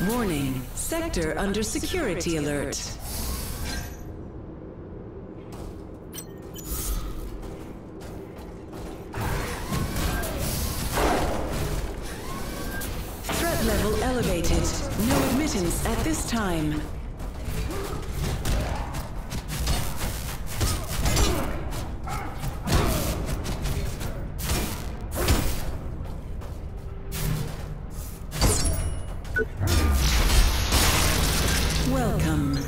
Warning, sector under security alert. Threat level elevated. No admittance at this time. Welcome.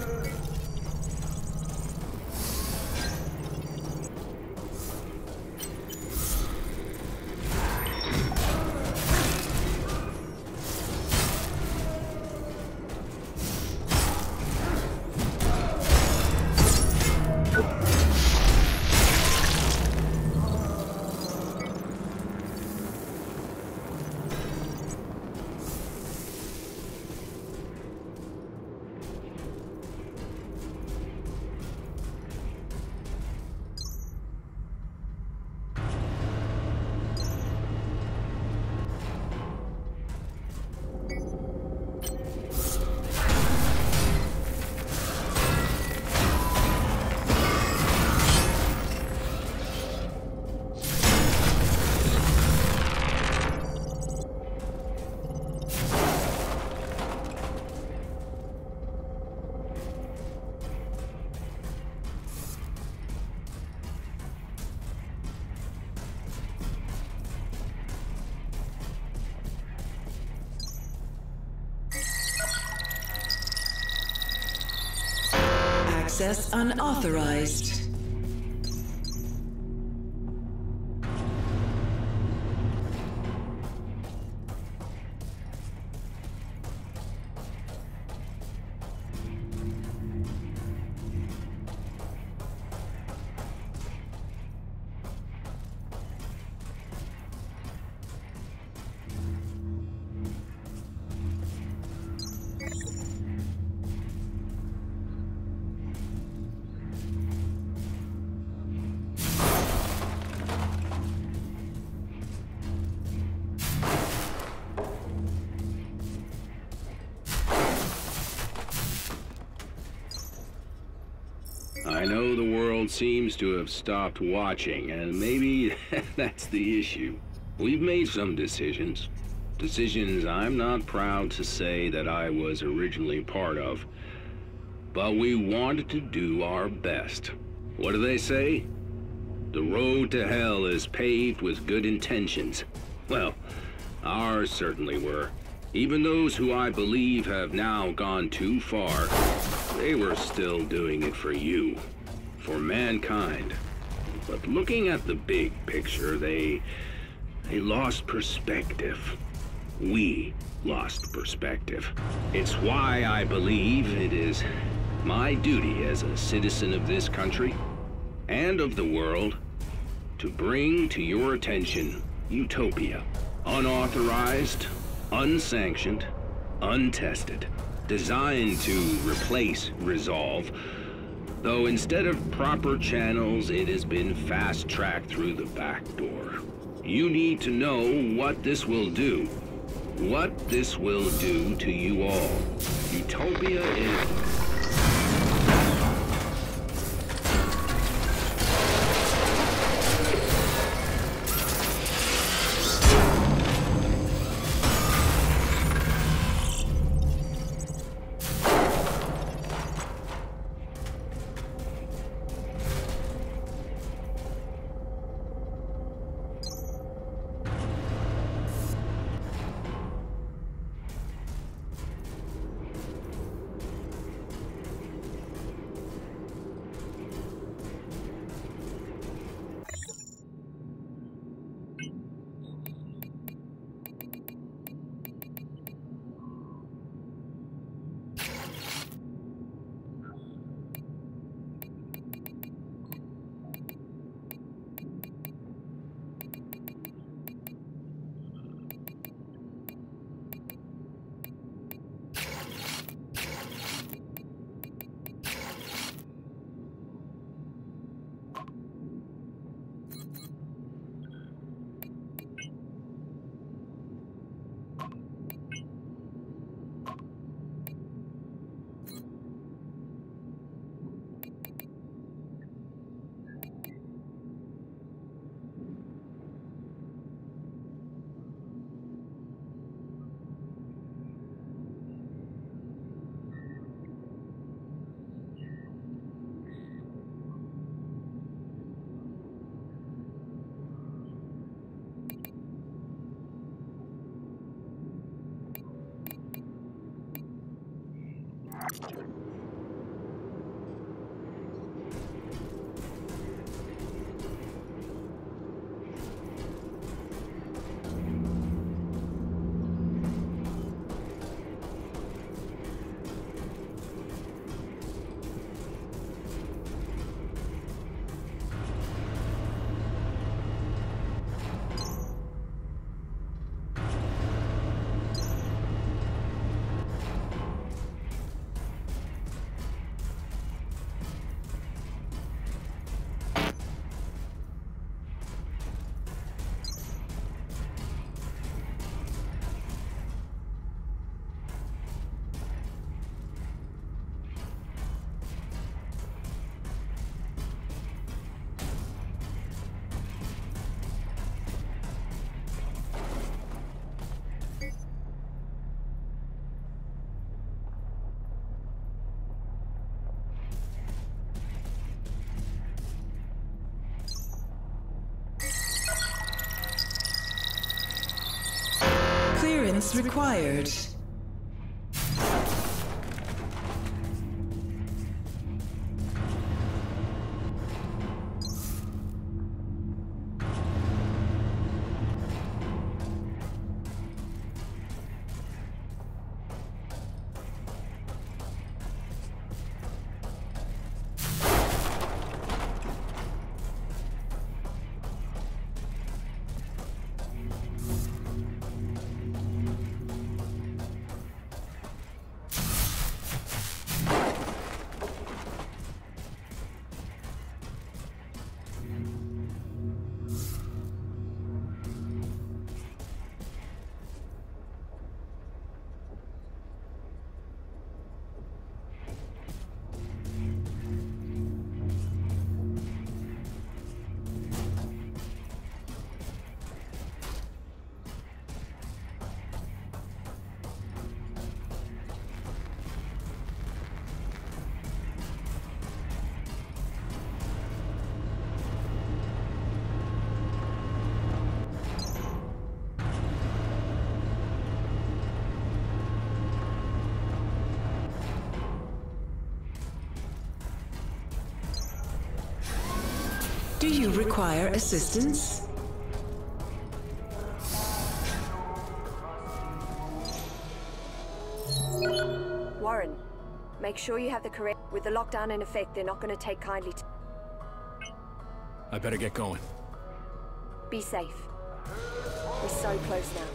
Access unauthorized. I know the world seems to have stopped watching, and maybe that's the issue. We've made some decisions. Decisions I'm not proud to say that I was originally part of. But we wanted to do our best. What do they say? The road to hell is paved with good intentions. Well, ours certainly were. Even those who I believe have now gone too far, they were still doing it for you, for mankind. But looking at the big picture, they lost perspective. We lost perspective. It's why I believe it is my duty as a citizen of this country and of the world to bring to your attention Utopia. Unauthorized, unsanctioned, untested, designed to replace Resolve, though instead of proper channels, it has been fast-tracked through the back door. You need to know what this will do. What this will do to you all. Utopia is... Clearance required. Do you require assistance? Warren, make sure you have the correct... With the lockdown in effect, they're not going to take kindly to... I better get going. Be safe. We're so close now.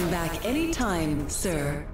Come back anytime, sir.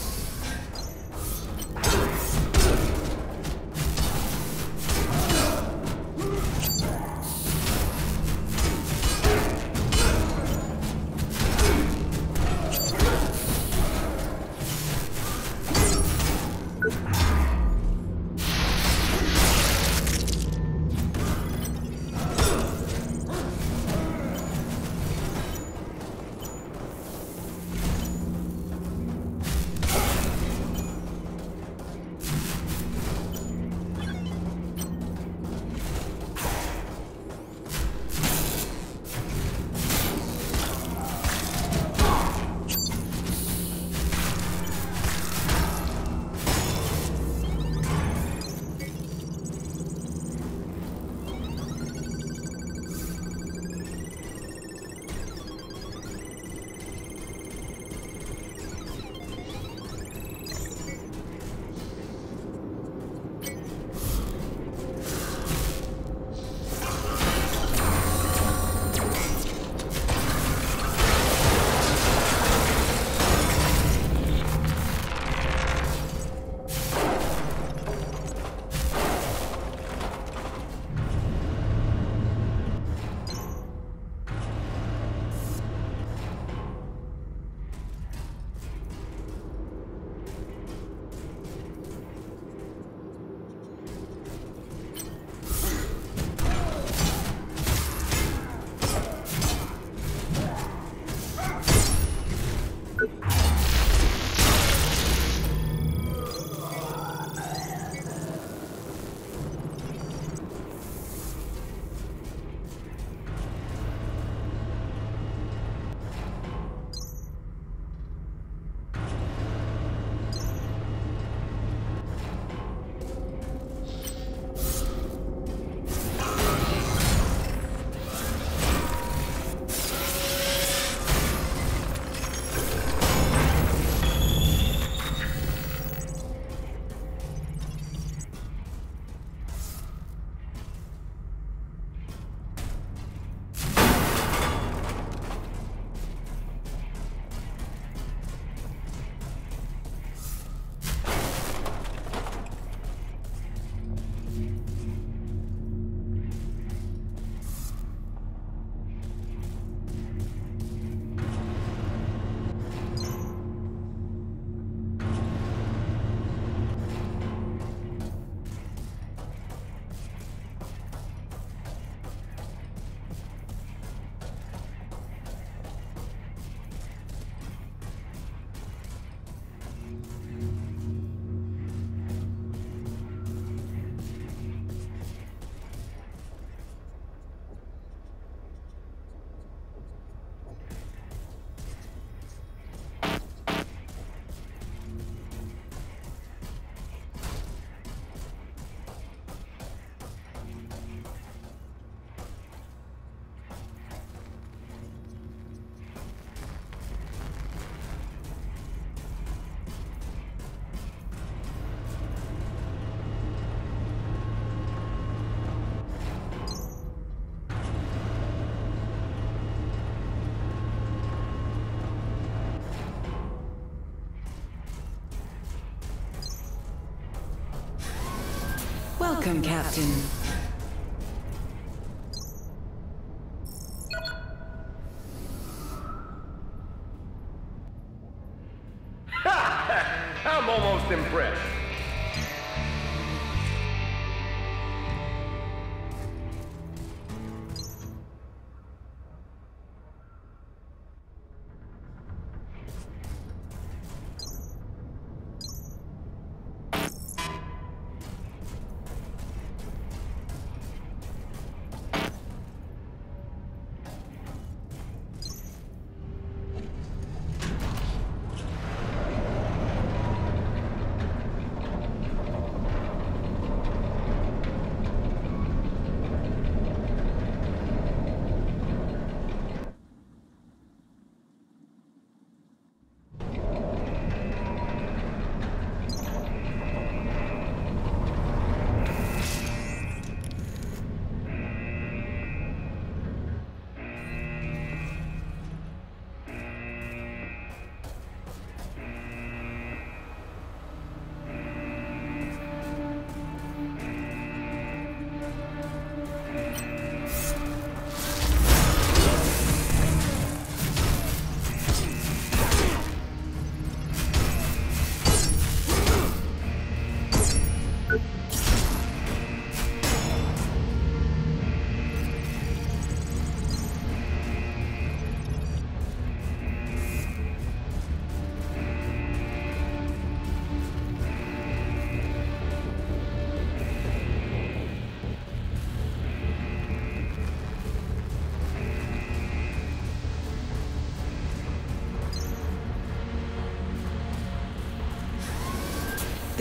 Welcome, Captain. I'm almost impressed.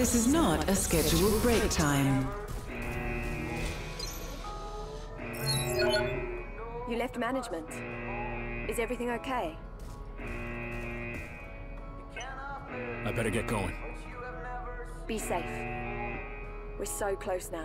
This is not a scheduled break time. You left management. Is everything okay? I better get going. Be safe. We're so close now.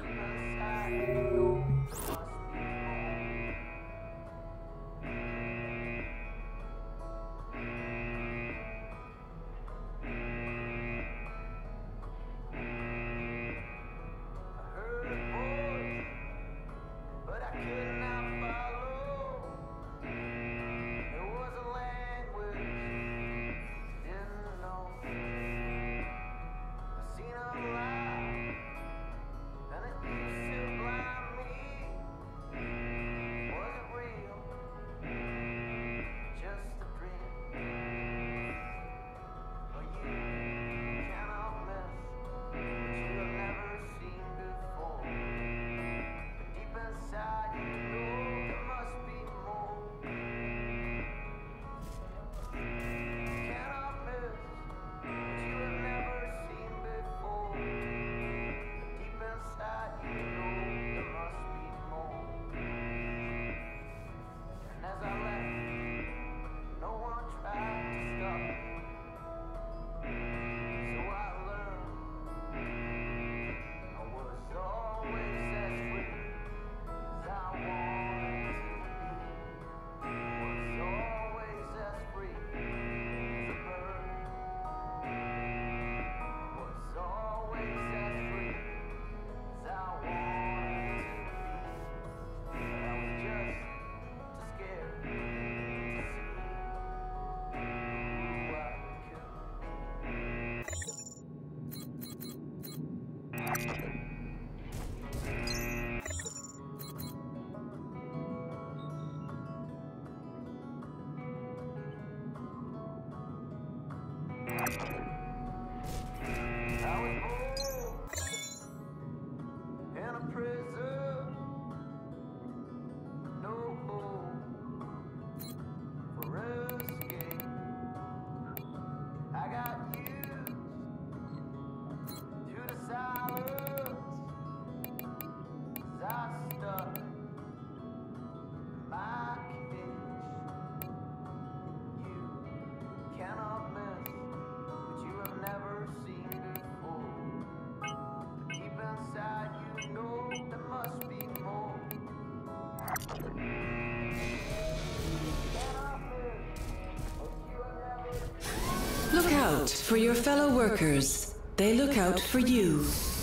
Look out for your fellow workers. They look out for you.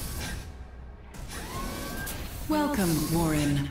Welcome, Warren.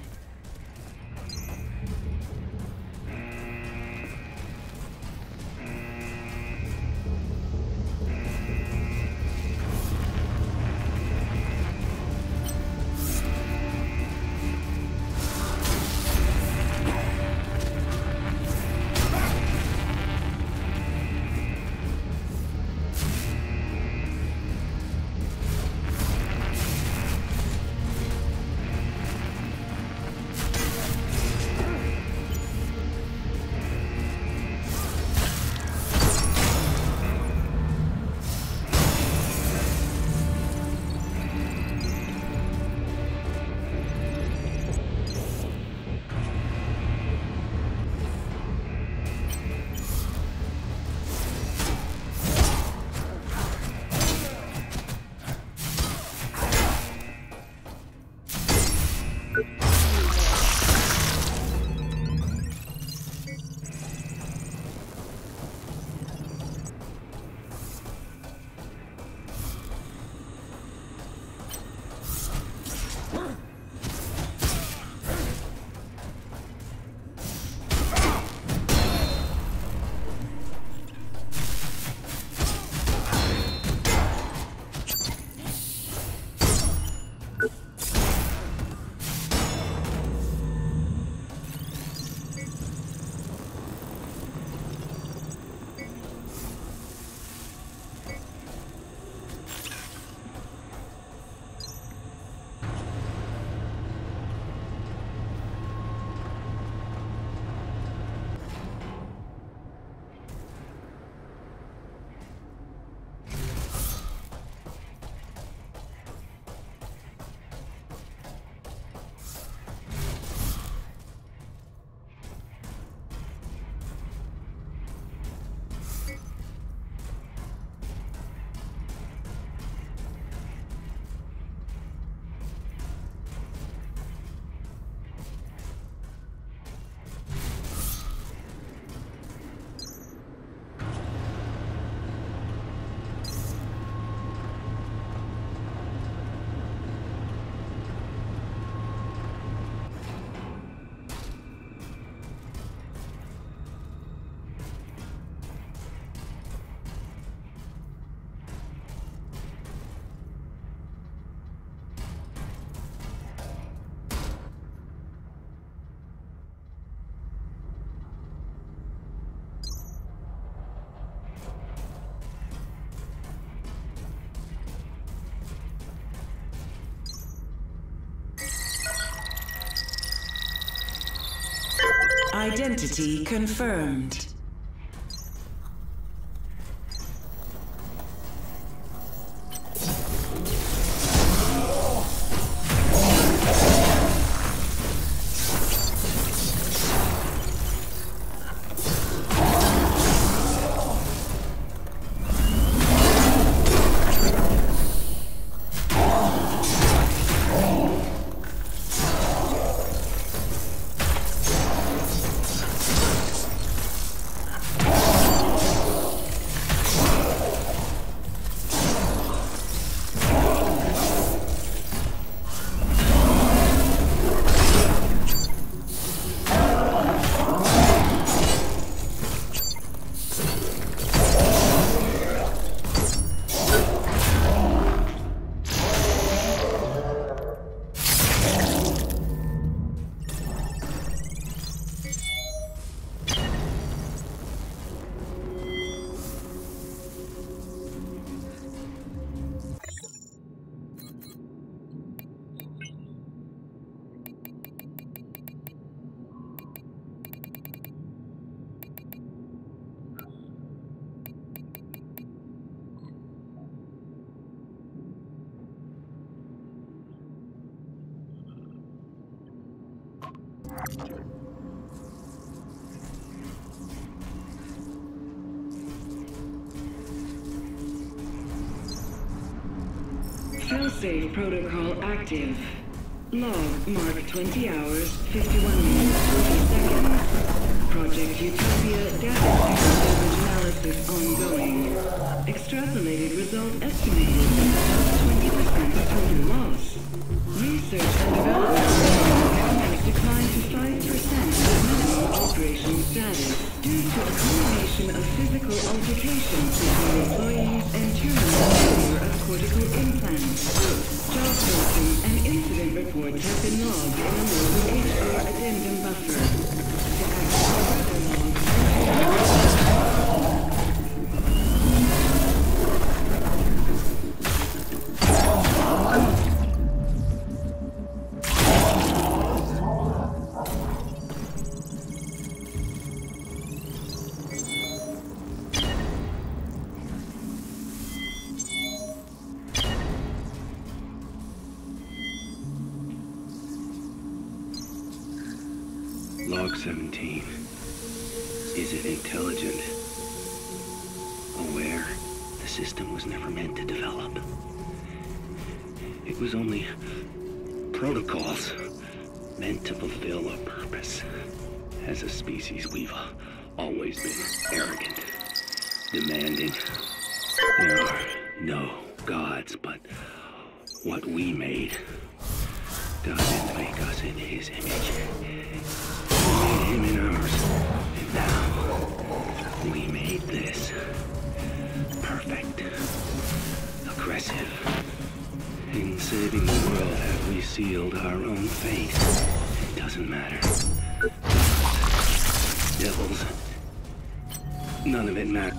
Identity confirmed. Failsafe protocol active. Log mark 20 hours, 51 minutes, 40 seconds. Project Utopia data damage analysis ongoing. Extrapolated result estimated at 20% total loss. Research and development has declined to 5% of minimum operational status due to a combination of physical altercations between employees and terminal failure of cortical implants. Job posting and incident reports have been logged in a mobile HR addendum buffer. To access further logs, Log 17. Is it intelligent? Aware? The system was never meant to develop. It was only protocols meant to fulfill a purpose. As a species, we've always been arrogant, demanding. There are no gods, but what we made. God didn't make us in his image. We made him in ours. And now, we made this. Perfect. Aggressive. In saving the world, have we sealed our own fate? It doesn't matter. Devils. None of it matters.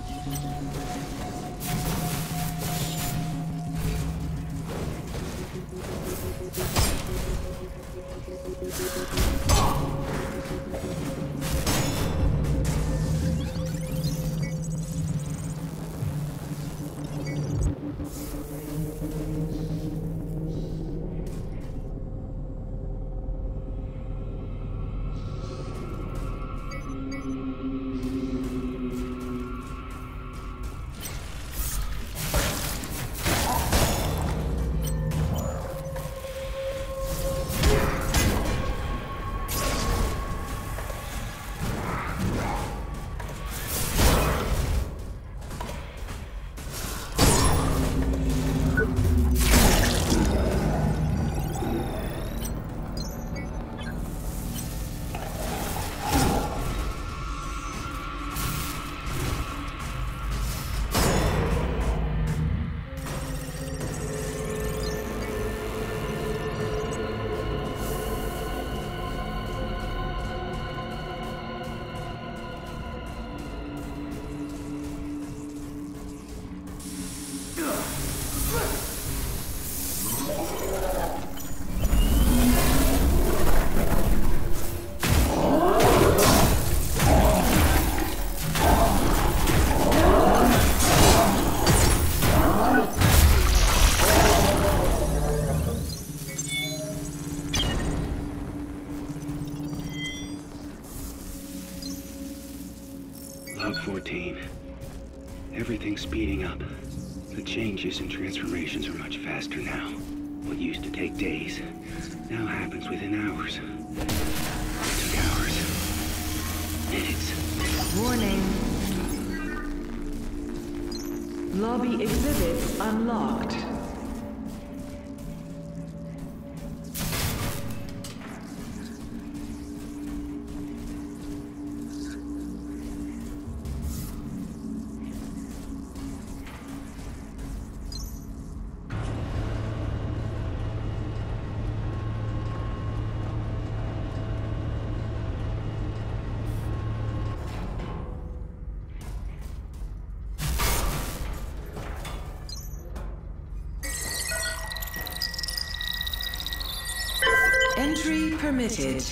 Log 14. Everything's speeding up. The changes and transformations are much faster now. What used to take days now happens within hours. It took hours. Minutes. Warning. Lobby exhibits unlocked. Entry permitted.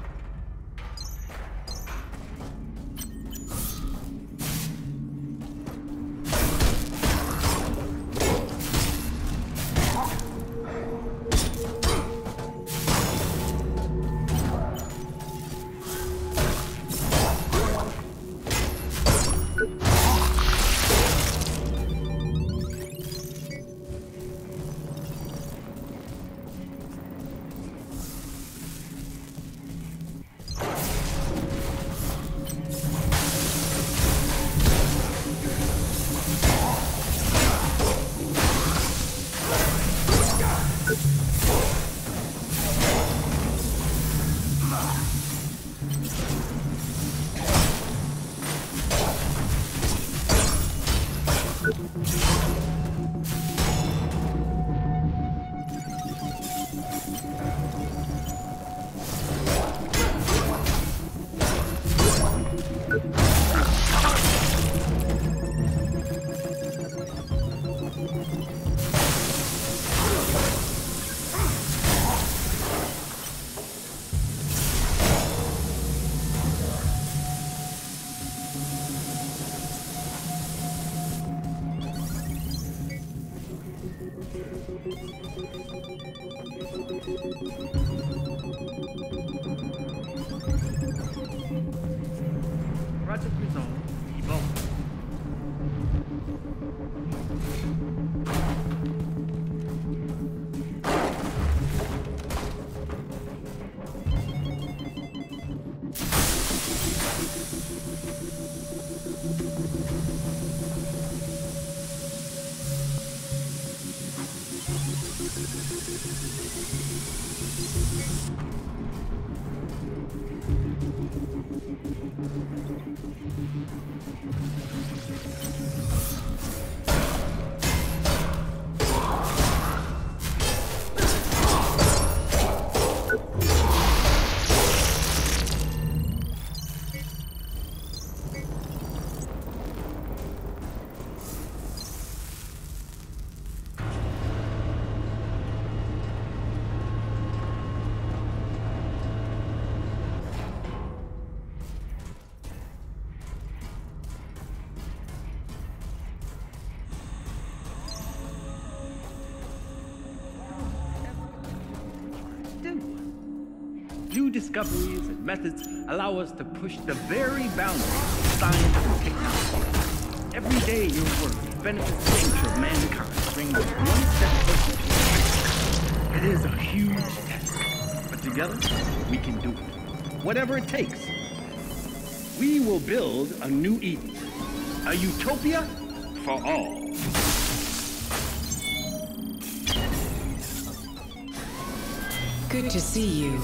Project resolved. Evolve. New discoveries and methods allow us to push the very boundaries of science and technology. Every day your work benefits the future of mankind, bringing us one step closer to it. It is a huge task, but together we can do it. Whatever it takes. We will build a new Eden, a utopia for all. Good to see you.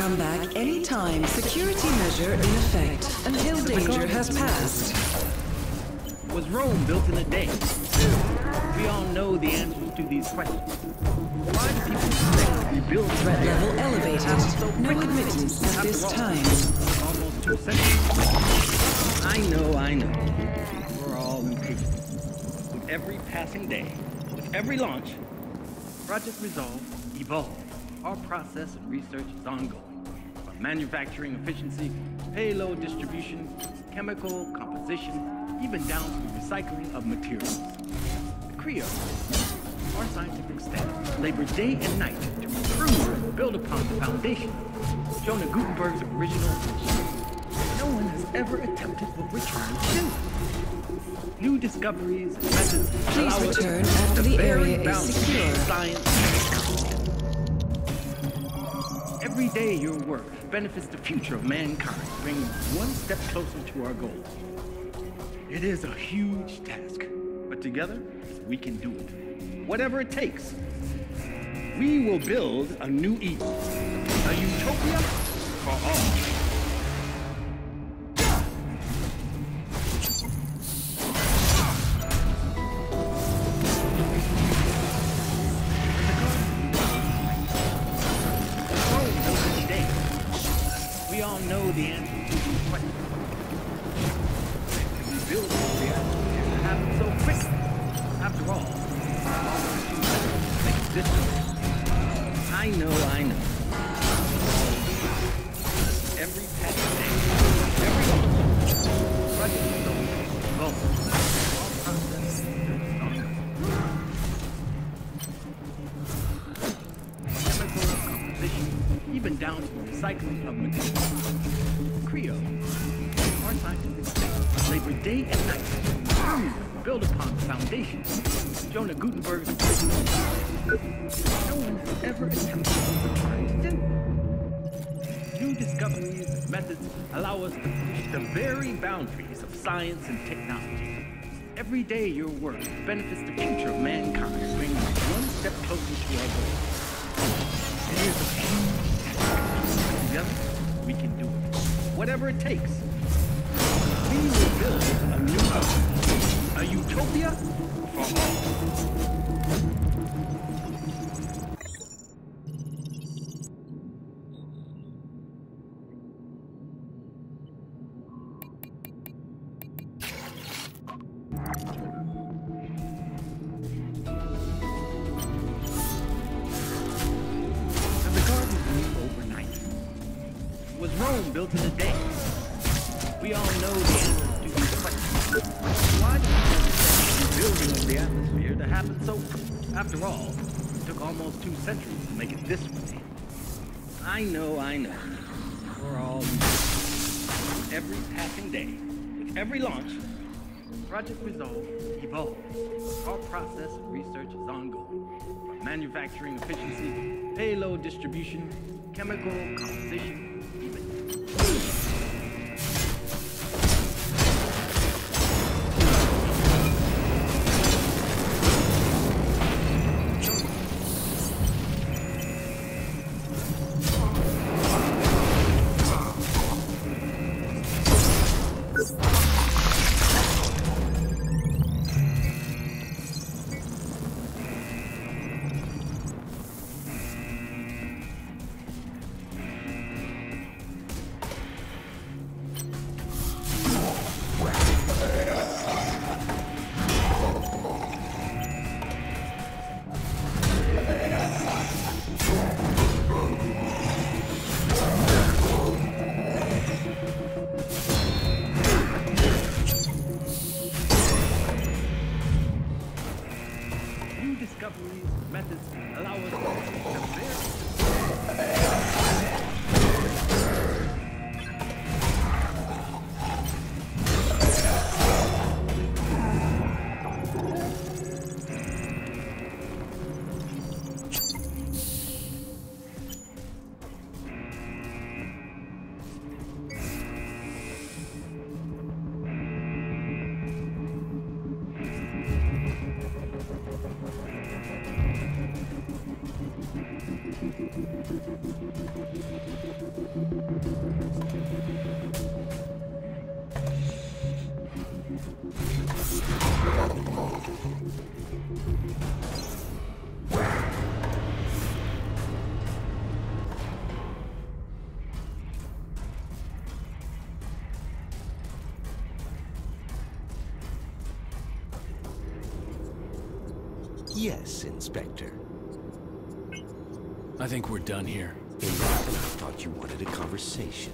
come back anytime. Security measure in effect until danger has passed. Was Rome built in a day? We all know the answers to these questions. Why do people expect we build Threat level elevated. No admittance at this time. Almost 2 centuries. I know. We're all impatient. With every passing day, with every launch, Project Resolve evolves. Our process and research is ongoing. From manufacturing efficiency, payload distribution, chemical composition, even down to the recycling of materials. CREO, our scientific staff, labor day and night to improve and build upon the foundation of Jonah Gutenberg's original vision. No one has ever attempted what we're trying to do. New discoveries and methods Please allow us return to push after the the very area is boundaries of secure. science and technology. Every day your work benefits the future of mankind, bringing us one step closer to our goals. It is a huge task, but together we can do it. Whatever it takes. We will build a new Eden, a utopia for all. We all know the answer to these questions. We build a reality to happen so quickly. After all, makes this way. I know. Every passing day, every launch, Project Resolve, all process is ongoing. Chemical composition, even down to the recycling of materials. CREO, our scientific staff, labor day and night to improve and build upon the foundation of Jonah Gutenberg's original vision. No one has ever attempted what we're trying to do. New discoveries and methods allow us to push the very boundaries of science and technology. Every day your work benefits the future of mankind, bringing us one step closer to our goals. It is a huge task. Together, we can do it. Whatever it takes. We will build a new Earth, a utopia for all. Was Rome built in a day? We all know the answers to these questions. Why do we building of the atmosphere to happen so quick? After all, it took almost 2 centuries to make it this way. I know. We're all with every passing day, with every launch, Project Resolve evolves. Our process and research is ongoing. From manufacturing efficiency, payload distribution, chemical composition, discoveries, methods allow us to the very Yes, Inspector. I think we're done here. And I thought you wanted a conversation.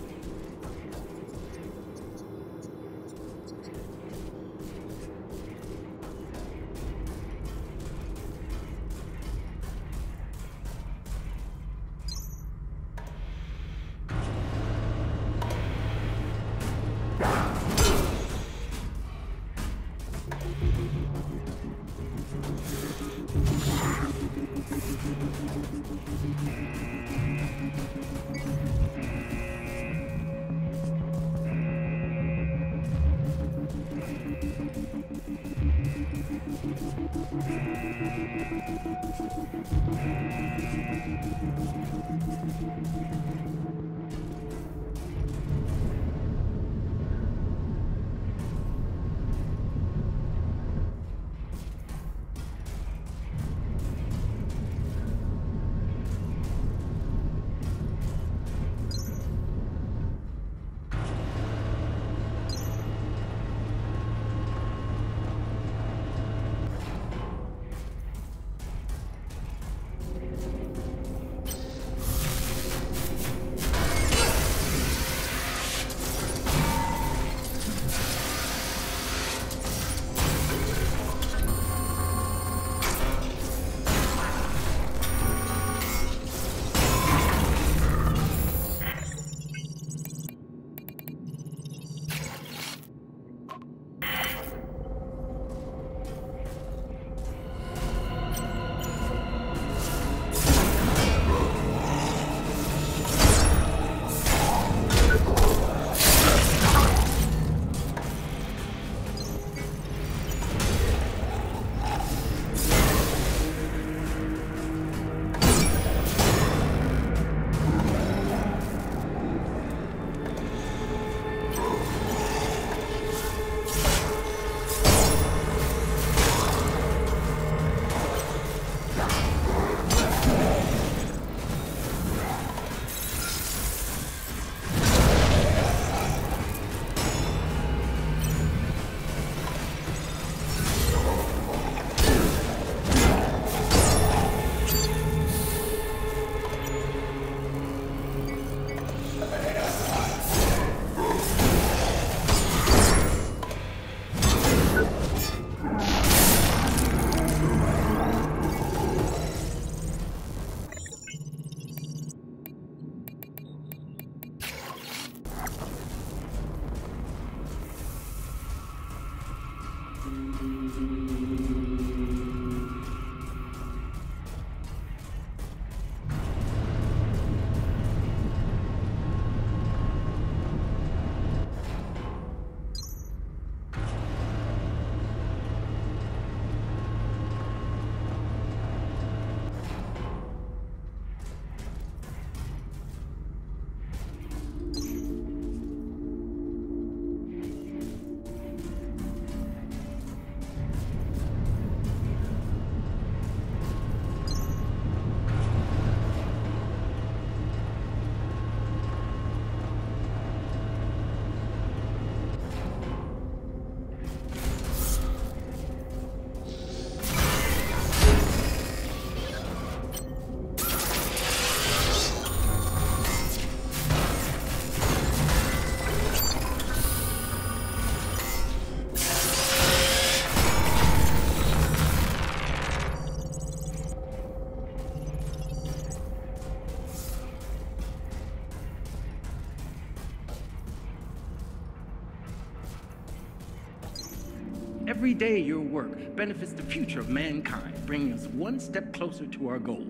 Every day your work benefits the future of mankind, bringing us one step closer to our goal.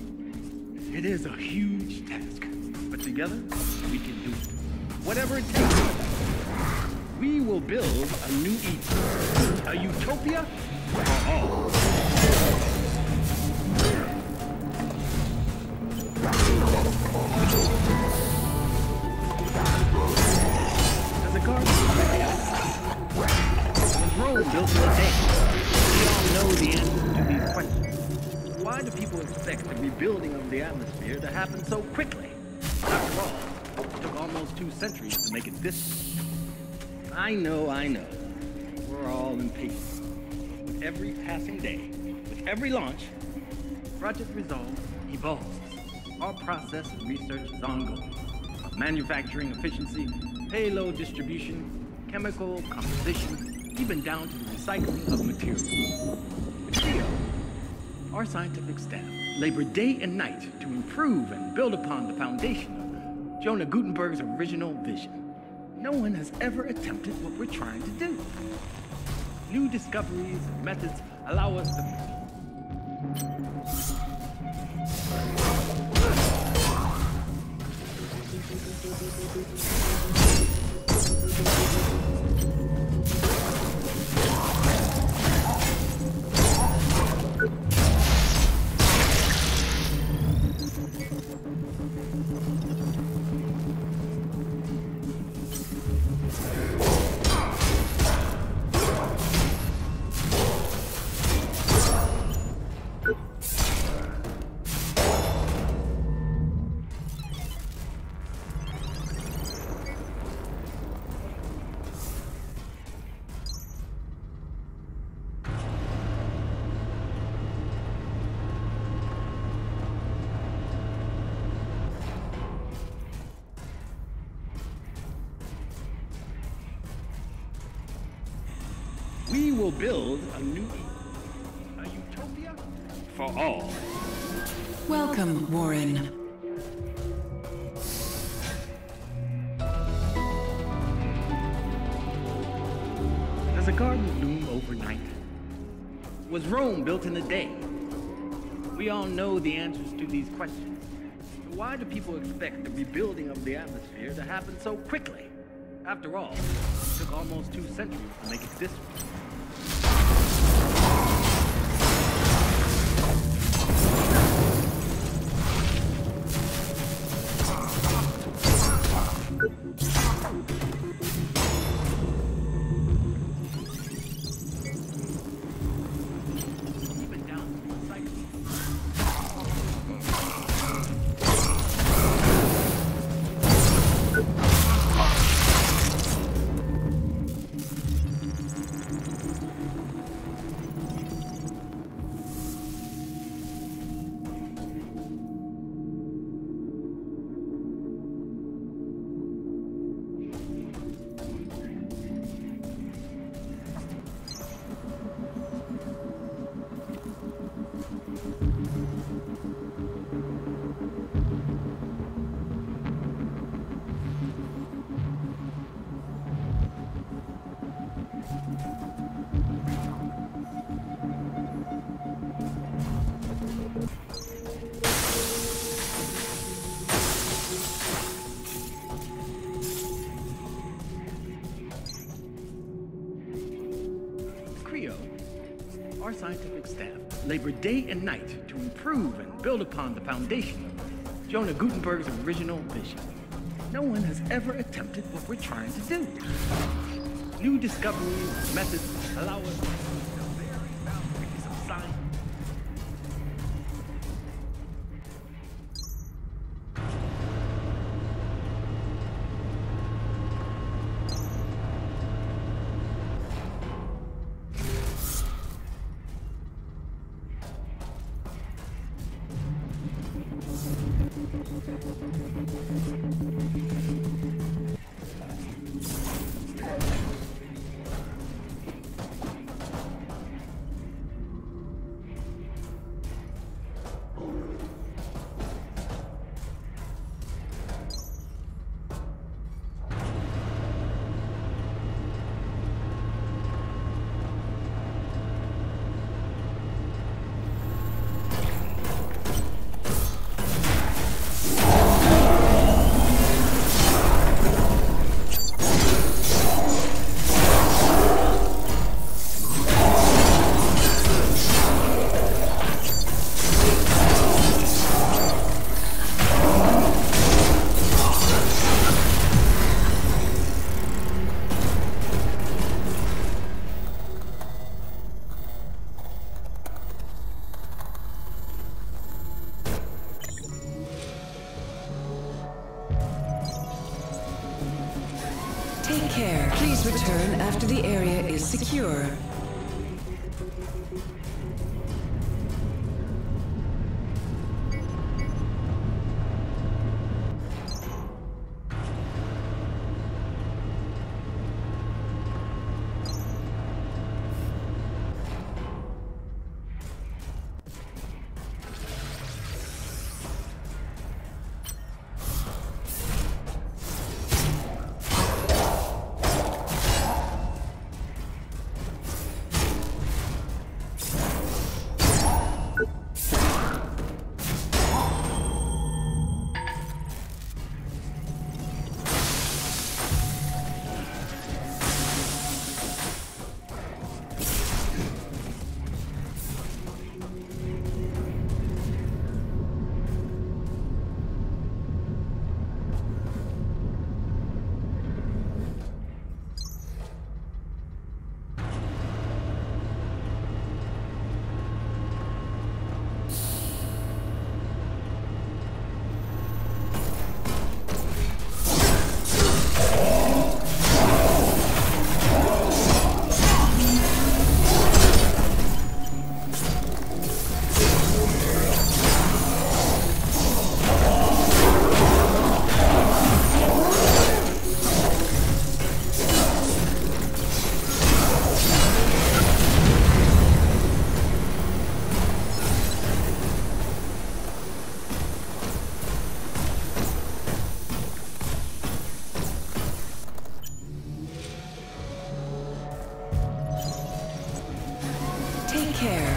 It is a huge task, but together we can do it. Whatever it takes. We will build a new Eden, a utopia for all. As a garden, Rome built in a day. rebuilding of the atmosphere to happen so quickly. After all, it took almost 2 centuries to make it this far. I know. We're all impatient. With every passing day, with every launch, Project Resolve evolves. Our process and research is ongoing. Manufacturing efficiency, payload distribution, chemical composition, even down to the recycling of materials. The Trio, our scientific staff, labor day and night to improve and build upon the foundation of Jonah Gutenberg's original vision. No one has ever attempted what we're trying to do. New discoveries and methods allow us to We will build a new Eden, a utopia for all. Welcome, Warren. Does a garden bloom overnight? Was Rome built in a day? We all know the answers to these questions. So why do people expect the rebuilding of the atmosphere to happen so quickly? After all, it took almost 2 centuries to make it this way. Our scientific staff labor day and night to improve and build upon the foundation of Jonah Gutenberg's original vision. No one has ever attempted what we're trying to do. New discoveries and methods allow us to push the very boundaries of science. care. Please return after the area is secure. Take care.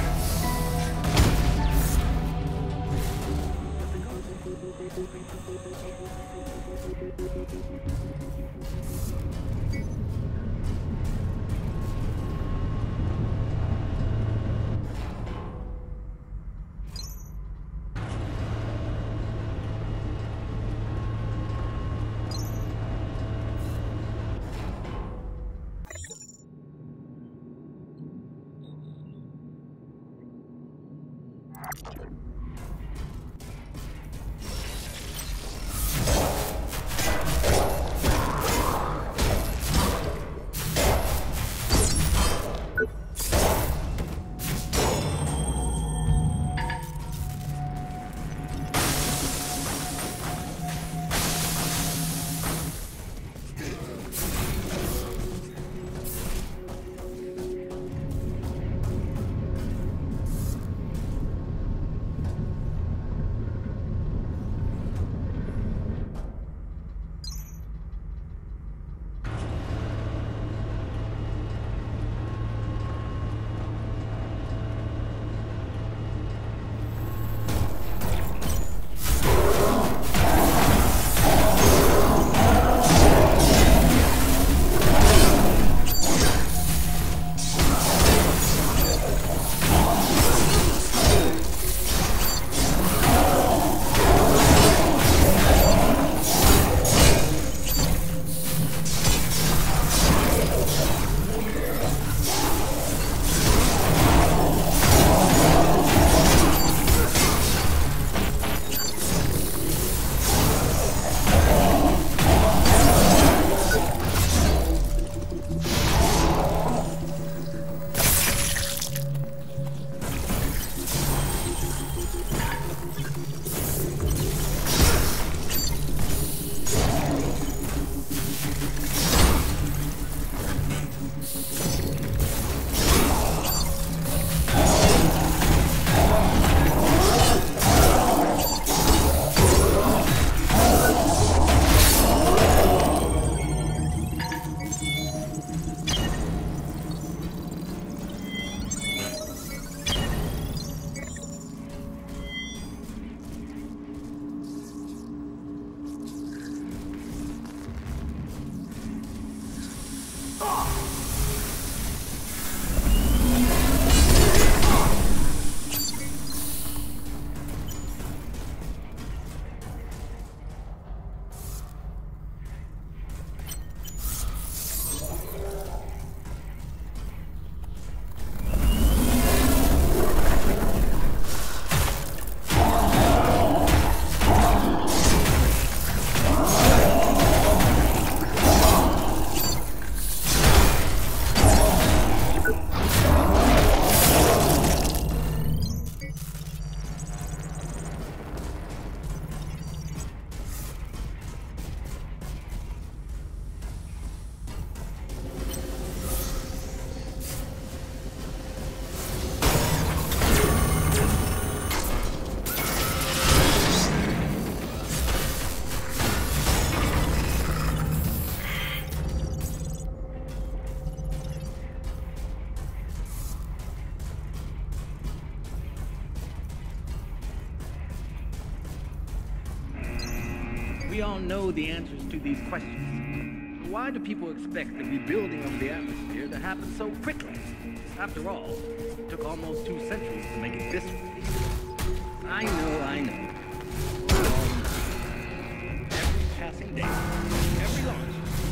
We all know the answers to these questions. But why do people expect the rebuilding of the atmosphere to happen so quickly? After all, it took almost 2 centuries to make it this way. I know. We're all new. Every passing day, every launch.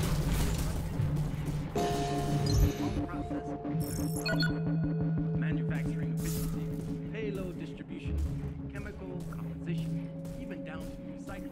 Manufacturing efficiency, payload distribution, chemical composition, even down to recycling.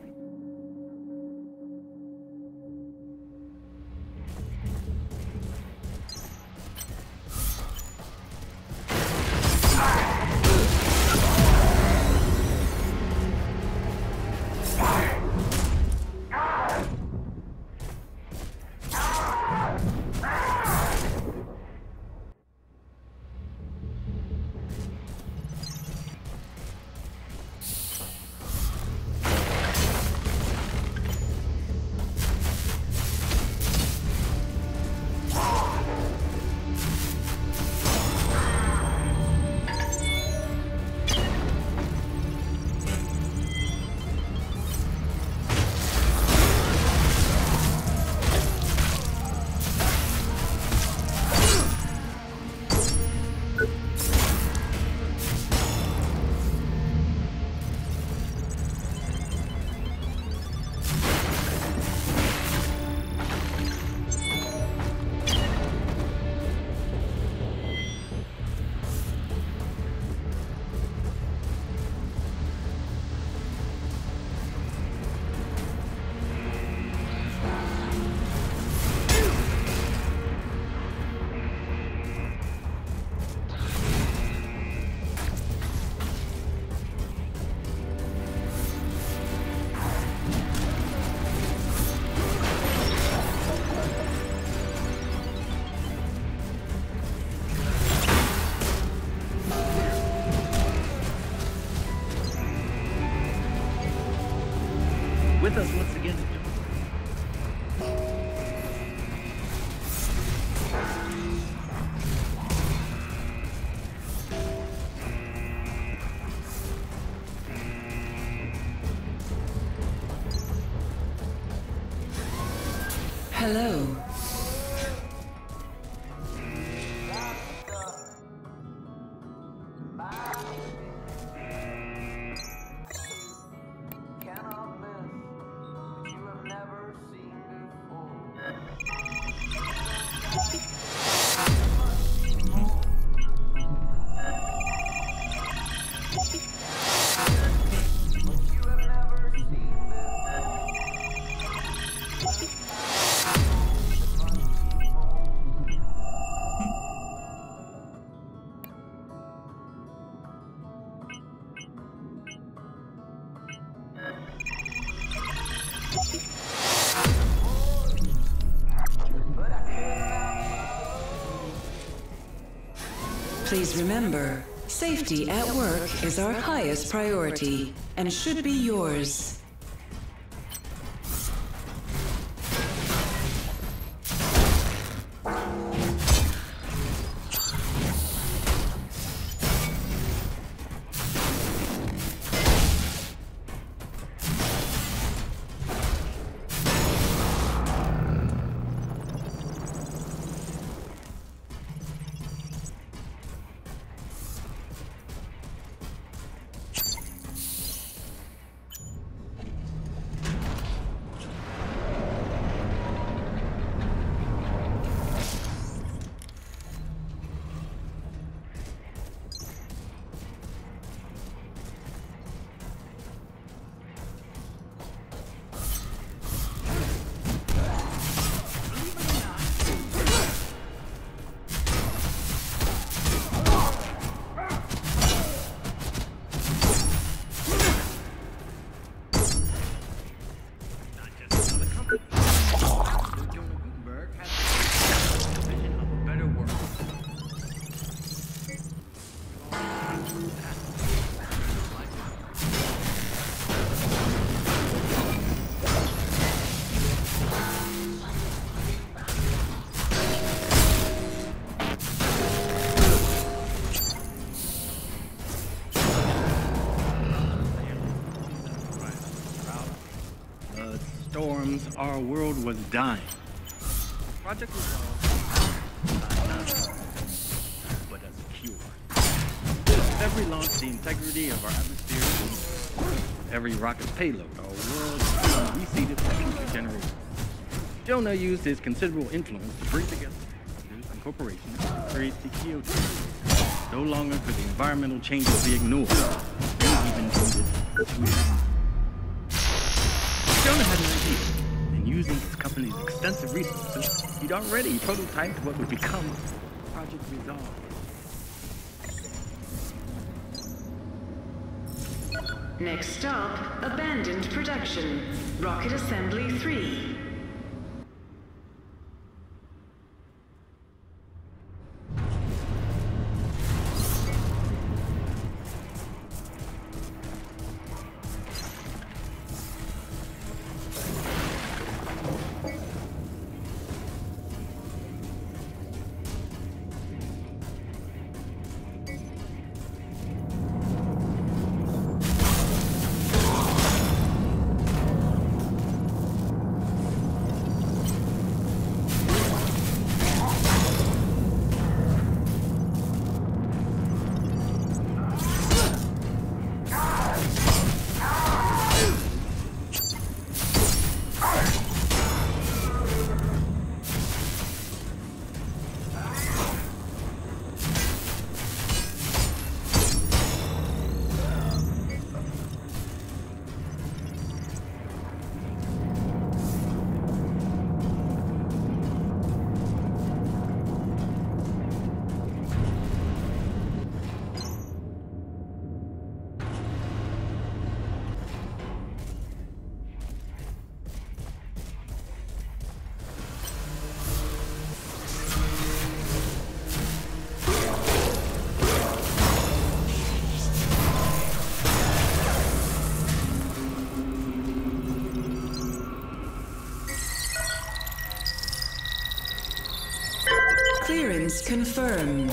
With us once again. Hello. Please remember, safety at work is our highest priority and should be yours. storms, our world was dying. Project Resolve, but as a cure. With every launch, the integrity of our atmosphere, with every rocket's payload, our world was reseeded for future generations. Jonah used his considerable influence to bring together leaders and corporations to create the Kyoto Treaty. No longer could the environmental changes be ignored. They even deemed it too late. Jonah had an idea, and using his company's extensive resources, he'd already prototyped what would become Project Resolve. Next stop, abandoned production. Rocket Assembly 3. Clearance confirmed.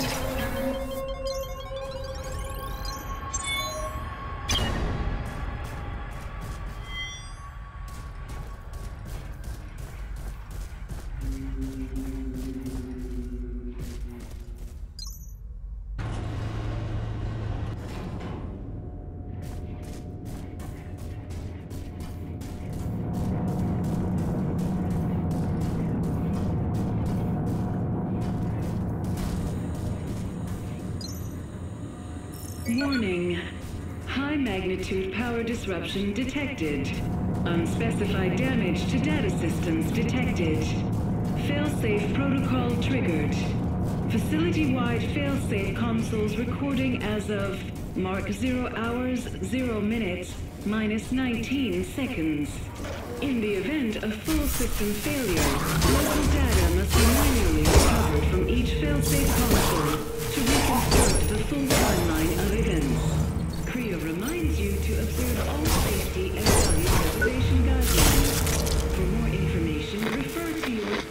Warning. High magnitude power disruption detected. Unspecified damage to data systems detected. Failsafe protocol triggered. Facility-wide failsafe consoles recording as of mark 0 hours, 0 minutes, minus 19 seconds. In the event of full system failure, local data must be manually recovered from each failsafe console to reconstruct the full timeline of events. CREO reminds you to observe all safety and value preservation guidelines. For more information, refer to your...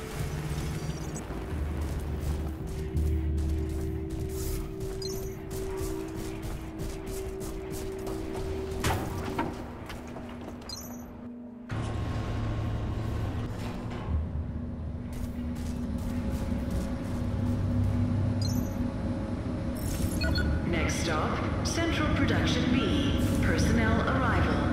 Next stop, Central Production B. Personnel arrival.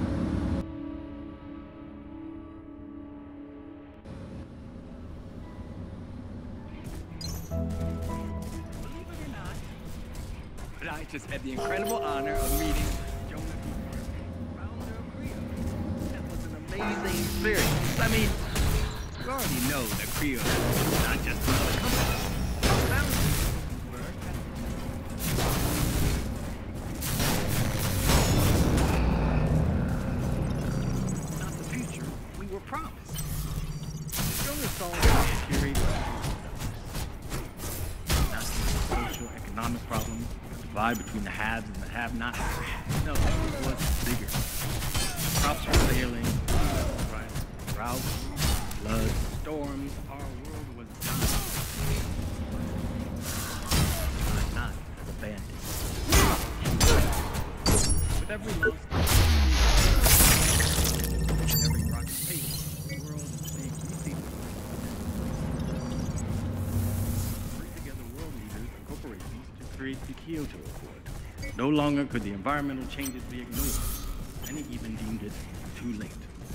Believe it or not, but I just had the incredible honor of meeting Jonah Cooper, founder of CREO. That was an amazing experience. I mean, you already know that CREO is not just another company. Not the future we were promised. Jonah solved the security socio-economic problem, the divide between the haves and the have-nots. No, it was bigger. Crops were failing, drought, floods, storms. Our world was dying. Not as abandoned. With every loss, every rocket paid. Kyoto Accord. No longer could the environmental changes be ignored, and he even deemed it too late.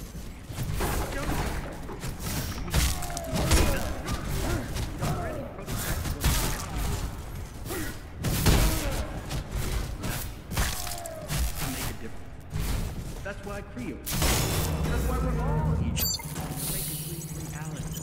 That's why Creo. That's why we're all here. To make a dream reality.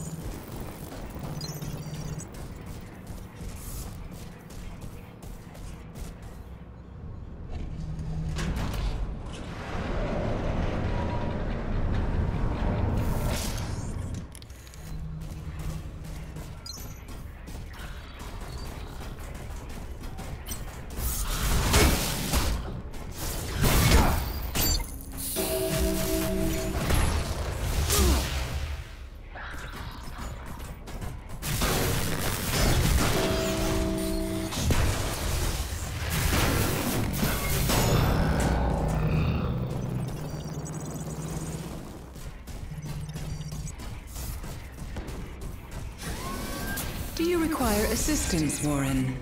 Do you require assistance, Warren?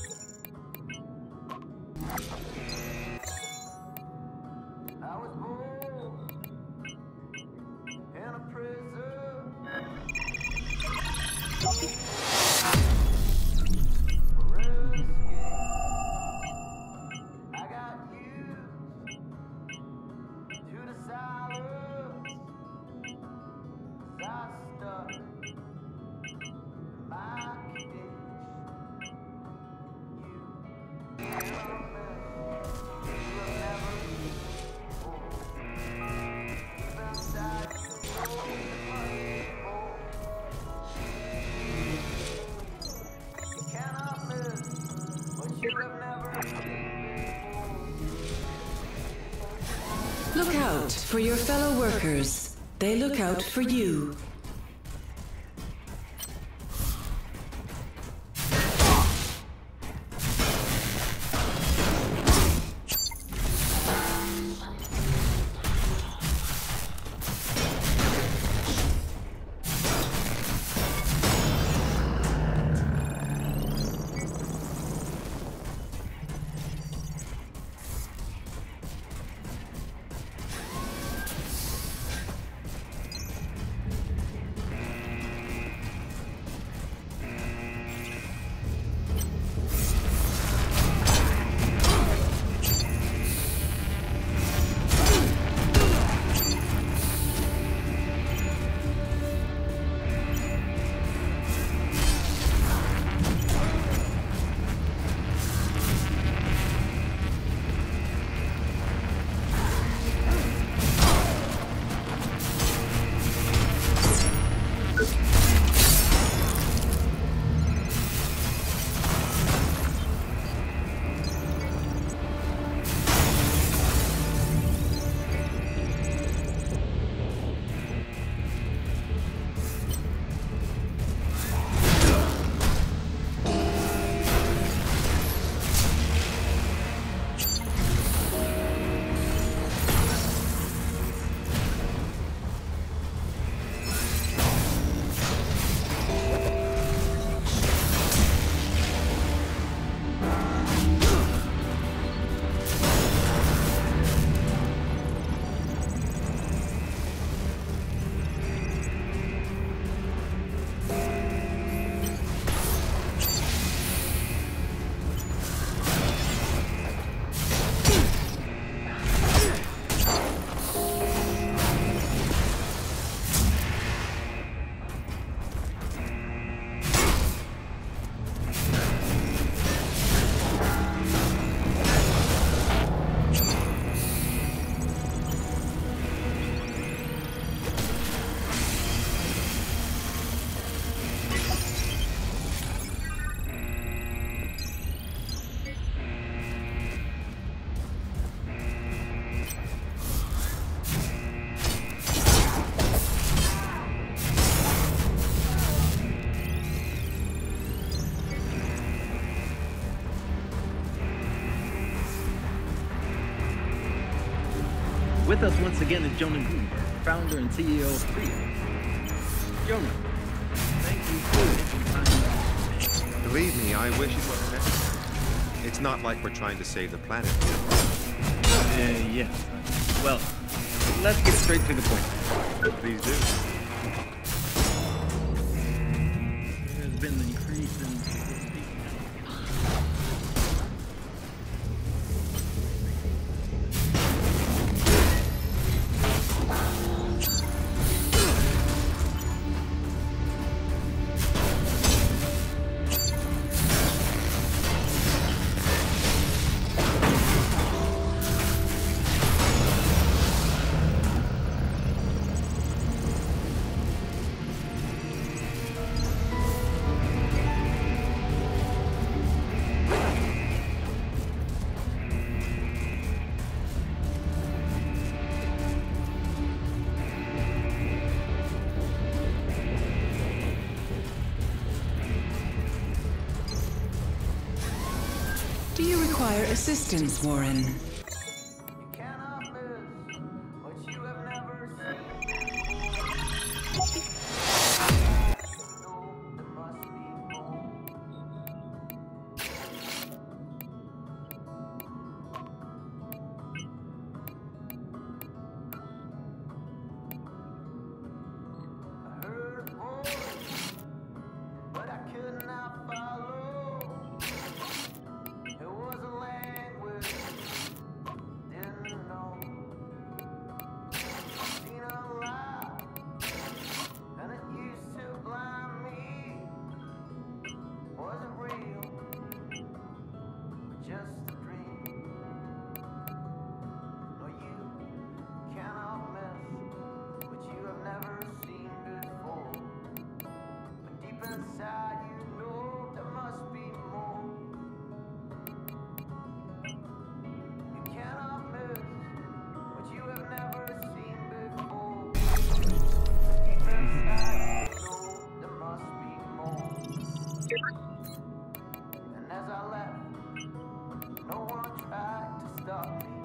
Look out for your fellow workers. They look out for you. With us once again is Jonah Greenberg, founder and CEO of Creo. Jonah, thank you for taking time. Believe me, I wish it wasn't necessary. It's not like we're trying to save the planet. Yes. Well, let's get straight to the point. Please do. There's been an increase in... Do you require assistance, Warren? And as I left, no one tried to stop me.